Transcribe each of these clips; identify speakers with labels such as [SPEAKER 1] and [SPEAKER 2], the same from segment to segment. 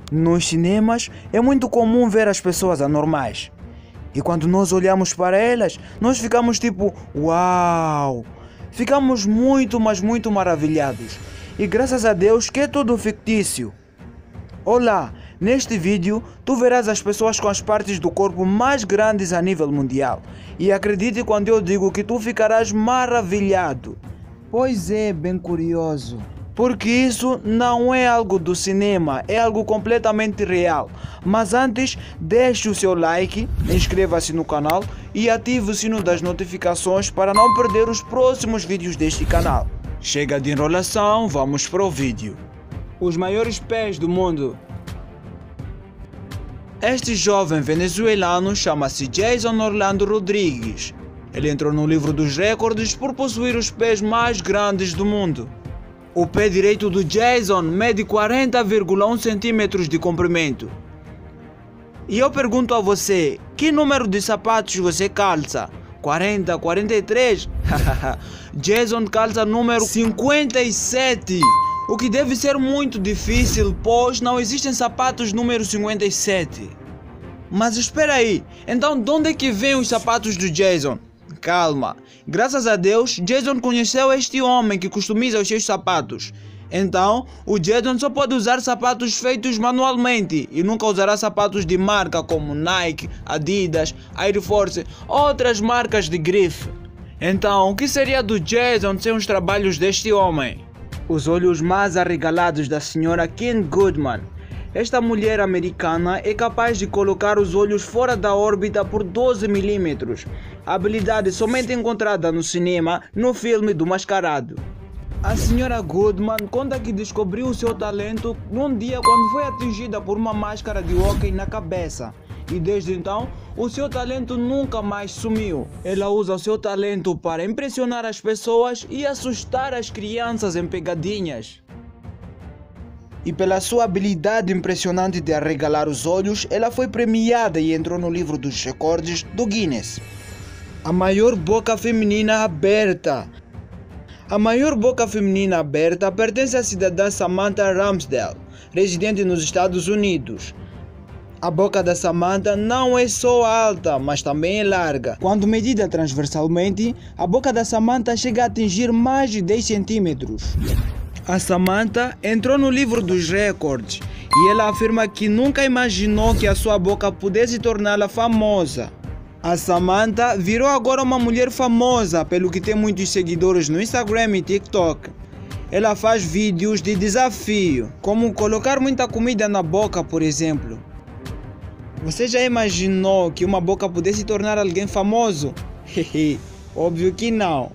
[SPEAKER 1] Nos cinemas é muito comum ver as pessoas anormais. E quando nós olhamos para elas, nós ficamos tipo, uau! Ficamos muito, mas muito maravilhados. E graças a Deus que é tudo fictício. Olá, neste vídeo tu verás as pessoas com as partes do corpo mais grandes a nível mundial. E acredite quando eu digo que tu ficarás maravilhado. Pois é, bem curioso. Porque isso não é algo do cinema, é algo completamente real. Mas antes, deixe o seu like, inscreva-se no canal e ative o sino das notificações para não perder os próximos vídeos deste canal. Chega de enrolação, vamos para o vídeo. Os maiores pés do mundo. Este jovem venezuelano chama-se Jason Orlando Rodrigues. Ele entrou no livro dos recordes por possuir os pés mais grandes do mundo. O pé direito do Jason mede 40,1 centímetros de comprimento. E eu pergunto a você, que número de sapatos você calça? 40, 43? Jason calça número 57. O que deve ser muito difícil, pois não existem sapatos número 57. Mas espera aí, então de onde é que vêm os sapatos do Jason? Calma, graças a Deus, Jason conheceu este homem que customiza os seus sapatos. Então, o Jason só pode usar sapatos feitos manualmente e nunca usará sapatos de marca como Nike, Adidas, Air Force, outras marcas de grife. Então, o que seria do Jason sem os trabalhos deste homem? Os olhos mais arregalados da senhora Kim Goodman. Esta mulher americana é capaz de colocar os olhos fora da órbita por 12 milímetros. Habilidade somente encontrada no cinema, no filme do Mascarado. A senhora Goodman conta que descobriu o seu talento num dia quando foi atingida por uma máscara de hóquei na cabeça. E desde então, o seu talento nunca mais sumiu. Ela usa o seu talento para impressionar as pessoas e assustar as crianças em pegadinhas. E pela sua habilidade impressionante de arregalar os olhos, ela foi premiada e entrou no livro dos recordes do Guinness. A maior boca feminina aberta. A maior boca feminina aberta pertence à cidadã Samantha Ramsdell, residente nos Estados Unidos. A boca da Samantha não é só alta, mas também é larga. Quando medida transversalmente, a boca da Samantha chega a atingir mais de 10 centímetros. A Samantha entrou no livro dos recordes e ela afirma que nunca imaginou que a sua boca pudesse torná-la famosa. A Samantha virou agora uma mulher famosa, pelo que tem muitos seguidores no Instagram e TikTok. Ela faz vídeos de desafio, como colocar muita comida na boca, por exemplo. Você já imaginou que uma boca pudesse tornar alguém famoso? Óbvio que não.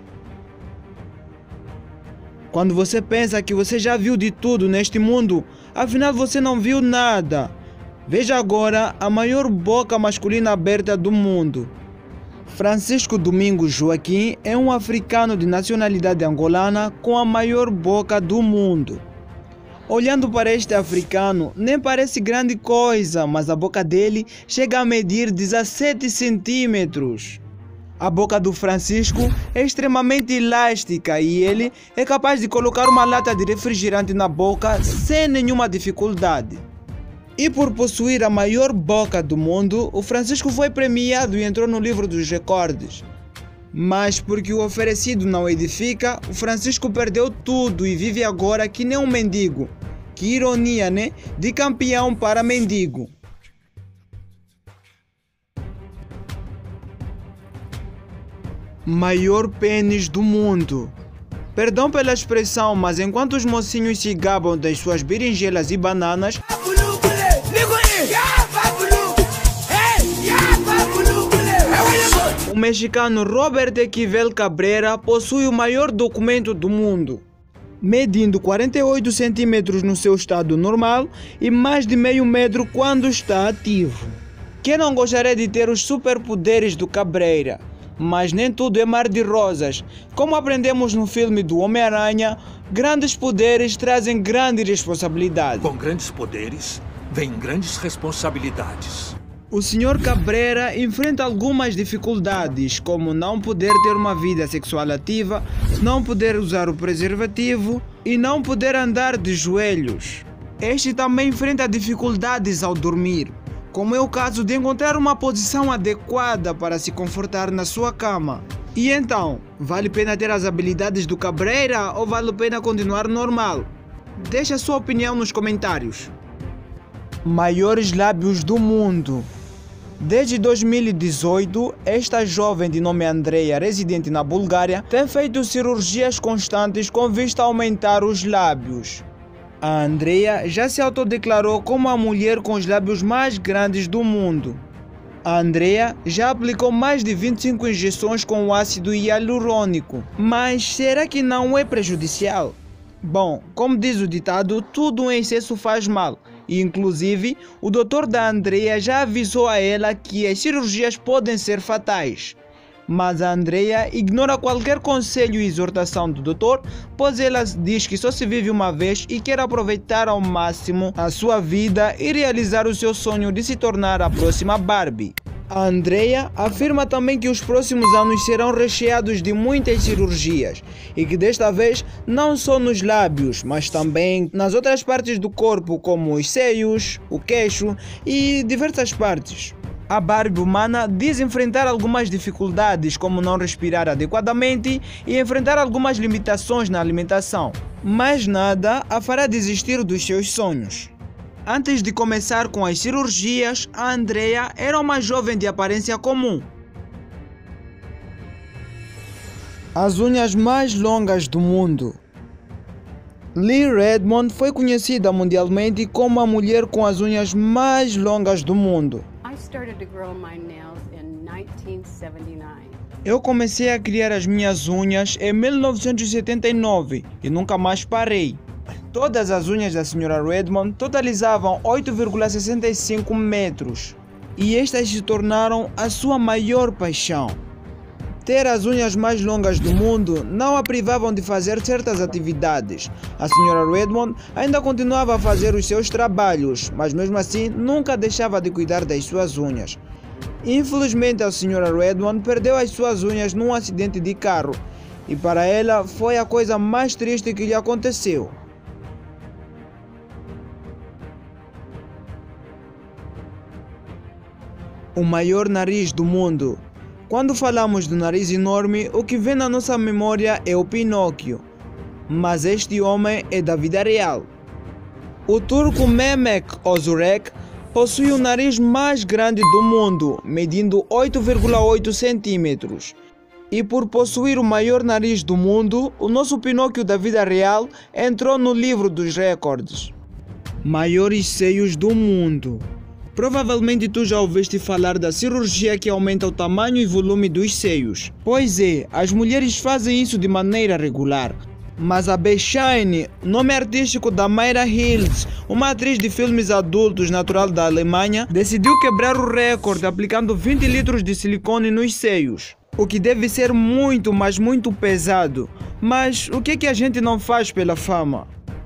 [SPEAKER 1] Quando você pensa que você já viu de tudo neste mundo, afinal você não viu nada. Veja agora a maior boca masculina aberta do mundo. Francisco Domingos Joaquim é um africano de nacionalidade angolana com a maior boca do mundo. Olhando para este africano, nem parece grande coisa, mas a boca dele chega a medir 17 centímetros. A boca do Francisco é extremamente elástica e ele é capaz de colocar uma lata de refrigerante na boca sem nenhuma dificuldade. E por possuir a maior boca do mundo, o Francisco foi premiado e entrou no livro dos recordes. Mas porque o oferecido não edifica, o Francisco perdeu tudo e vive agora que nem um mendigo. Que ironia, né? De campeão para mendigo. Maior pênis do mundo. Perdão pela expressão, mas enquanto os mocinhos se gabam das suas berinjelas e bananas, o mexicano Robert Equivel Cabrera possui o maior documento do mundo, medindo 48 centímetros no seu estado normal e mais de meio metro quando está ativo. Quem não gostaria de ter os superpoderes do Cabreira? Mas nem tudo é mar de rosas. Como aprendemos no filme do Homem-Aranha, grandes poderes trazem grande responsabilidade.
[SPEAKER 2] Com grandes poderes, vem grandes responsabilidades.
[SPEAKER 1] O Sr. Cabrera enfrenta algumas dificuldades, como não poder ter uma vida sexual ativa, não poder usar o preservativo e não poder andar de joelhos. Este também enfrenta dificuldades ao dormir, como é o caso de encontrar uma posição adequada para se confortar na sua cama. E então, vale a pena ter as habilidades do Cabreira ou vale a pena continuar normal? Deixe a sua opinião nos comentários. Maiores lábios do mundo. Desde 2018, esta jovem de nome Andreia, residente na Bulgária, tem feito cirurgias constantes com vista a aumentar os lábios. A Andreia já se autodeclarou como a mulher com os lábios mais grandes do mundo. A Andreia já aplicou mais de 25 injeções com ácido hialurônico, mas será que não é prejudicial? Bom, como diz o ditado, tudo em excesso faz mal. E, inclusive, o doutor da Andreia já avisou a ela que as cirurgias podem ser fatais. Mas a Andreia ignora qualquer conselho e exortação do doutor, pois ela diz que só se vive uma vez e quer aproveitar ao máximo a sua vida e realizar o seu sonho de se tornar a próxima Barbie. A Andreia afirma também que os próximos anos serão recheados de muitas cirurgias e que desta vez não só nos lábios, mas também nas outras partes do corpo, como os seios, o queixo e diversas partes. A Barbie humana diz enfrentar algumas dificuldades, como não respirar adequadamente e enfrentar algumas limitações na alimentação, mas nada a fará desistir dos seus sonhos. Antes de começar com as cirurgias, a Andreia era uma jovem de aparência comum. As unhas mais longas do mundo. Lee Redmond foi conhecida mundialmente como a mulher com as unhas mais longas do mundo. Eu comecei a criar as minhas unhas em 1979 e nunca mais parei. Todas as unhas da Sra. Redmond totalizavam 8,65 metros e estas se tornaram a sua maior paixão. Ter as unhas mais longas do mundo não a privavam de fazer certas atividades. A Sra. Redmond ainda continuava a fazer os seus trabalhos, mas mesmo assim nunca deixava de cuidar das suas unhas. Infelizmente, a Sra. Redmond perdeu as suas unhas num acidente de carro e para ela foi a coisa mais triste que lhe aconteceu. O maior nariz do mundo. Quando falamos do nariz enorme, o que vem na nossa memória é o Pinóquio. Mas este homem é da vida real. O turco Mehmet Özürek possui o nariz mais grande do mundo, medindo 8,8 centímetros. E por possuir o maior nariz do mundo, o nosso Pinóquio da vida real entrou no livro dos recordes. Maiores seios do mundo. Provavelmente tu já ouviste falar da cirurgia que aumenta o tamanho e volume dos seios. Pois é, as mulheres fazem isso de maneira regular. Mas a Bechine, nome artístico da Mayra Hills, uma atriz de filmes adultos natural da Alemanha, decidiu quebrar o recorde aplicando 20 litros de silicone nos seios. O que deve ser muito, mas muito pesado. Mas o que a gente não faz pela fama?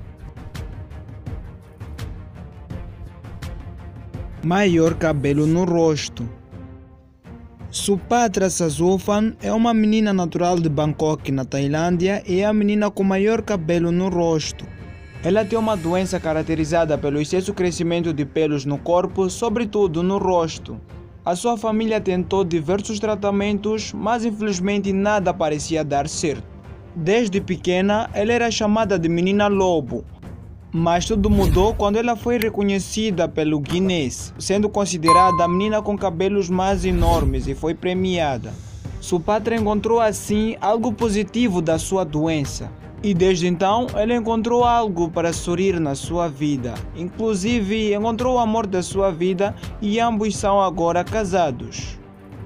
[SPEAKER 1] Maior cabelo no rosto. Supatra Sazofan é uma menina natural de Bangkok, na Tailândia, e é a menina com maior cabelo no rosto. Ela tem uma doença caracterizada pelo excesso crescimento de pelos no corpo, sobretudo no rosto. A sua família tentou diversos tratamentos, mas infelizmente nada parecia dar certo. Desde pequena, ela era chamada de Menina Lobo. Mas tudo mudou quando ela foi reconhecida pelo Guinness, sendo considerada a menina com cabelos mais enormes e foi premiada. Supatra encontrou assim algo positivo da sua doença. E desde então ela encontrou algo para sorrir na sua vida. Inclusive encontrou o amor da sua vida e ambos são agora casados.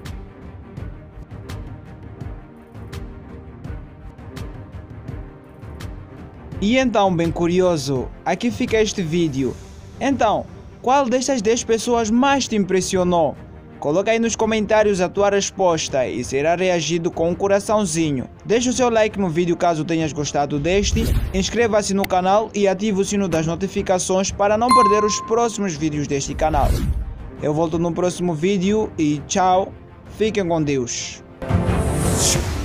[SPEAKER 1] E então, bem curioso, aqui fica este vídeo. Então, qual destas 10 pessoas mais te impressionou? Coloca aí nos comentários a tua resposta e será reagido com um coraçãozinho. Deixa o seu like no vídeo caso tenhas gostado deste, inscreva-se no canal e ative o sino das notificações para não perder os próximos vídeos deste canal. Eu volto no próximo vídeo e tchau, fiquem com Deus.